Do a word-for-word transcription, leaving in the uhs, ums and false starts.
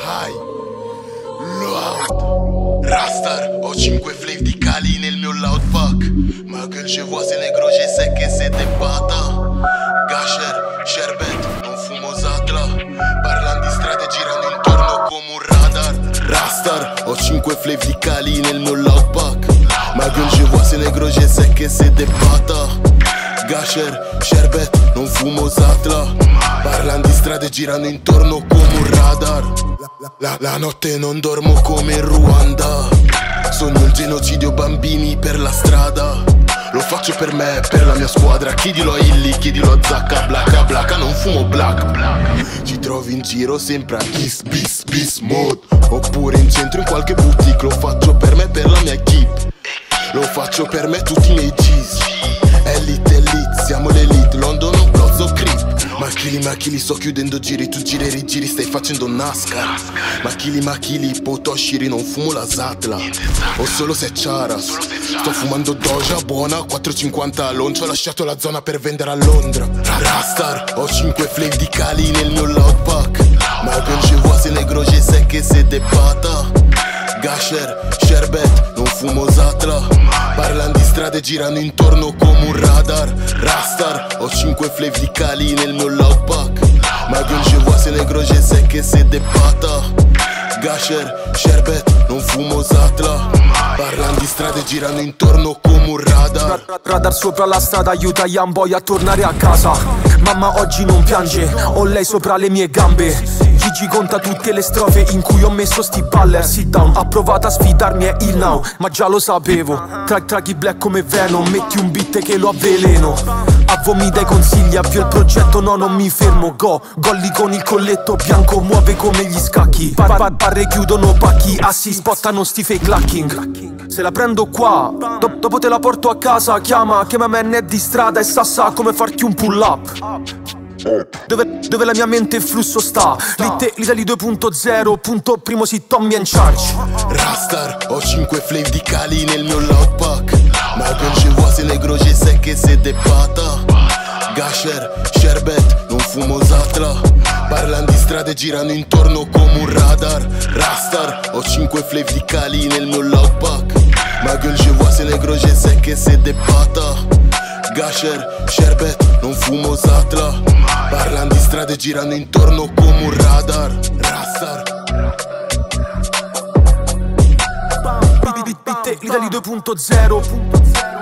High Loud Rastar, ho cinque flave di Cali nel mio loud pack. Ma gueule je vois c'est négro, je sais que c'est des bata. Gasher, sherbet, non fumo Zatla. Parlan di strade girando intorno come un radar. Rastar, ho cinque flave di Cali nel mio loud pack. Ma gueule je vois c'est négro, je sais que c'est des bata. Gasher, sherbet, non fumo Zatla. Parlan di strade girando intorno come un radar. La, la, la notte non dormo come in Ruanda. Sogno il genocidio, bambini per la strada. Lo faccio per me, per la mia squadra. Chiedilo a Illy, chiedilo a Zacca. Blacca, blacca, non fumo black. Ci trovi in giro sempre a bis, bis, bis mode. Oppure in centro in qualche boutique. Lo faccio per me, per la mia equipe. Lo faccio per me, tutti i miei G's. Elite, elite, siamo l'elite. London, un plozzo creep. Machili, machili, sto chiudendo giri. Tu giri e rigiri, stai facendo NASCAR. Machili, machili, potoshiri, non fumo la Zatla. O solo se Charas. Sto fumando Doja, buona, quattro e cinquanta all'oncio. Ho lasciato la zona per vendere a Londra. Rastar, ho cinque flave di Cali nel mio loud pack. Ma gueule je vois c'est négro, je sais que c'est des bata. Gasher, sherbet, non fumo Zatla. Parlan di strade girando intorno come un radar. Rastar, ho cinque flave di Cali nel mio loud pack. Ma gueule je vois c'est négro, je sais que c'est des bata. Gasher, sherbet, non fumo Zatla. Parlan di strade girando intorno come un radar. Radar sopra la strada aiuta Young Boy a tornare a casa. Mamma oggi non piange, ho lei sopra le mie gambe. Gigi conta tutte le strofe in cui ho messo sti baller. Sit down, ha provato a sfidarmi è il now, ma già lo sapevo. Tra traghi black come Venom, metti un beat che lo avveleno. Avvo mi dai consigli, avvio il progetto, no non mi fermo. Go, golli con il colletto bianco, muove come gli scacchi. Bar, bar, barre chiudono pacchi, assi spottano sti fake lacking. Se la prendo qua, do, dopo te la porto a casa. Chiama, chiama me di strada e sassa come farti un pull up. Dove, dove la mia mente e flusso sta. L'Italy due punto zero, punto primo si Tommy and Charge. Rastar, ho cinque flave di Cali nel mio loud pack. Ma gueule je vois c'est négro, je sais que c'est des bata. Gasher, sherbet, non fumo Zatla. Parlan di strade girando intorno come un radar. Rastar, ho cinque flave di Cali nel mio loud pack. Ma gueule je vois c'est négro, je sais que c'est des bata. Gasher, sherbet, non fumo Zatla. Parlan di strade girando intorno come un radar. Rastar. L'Italy due punto zero.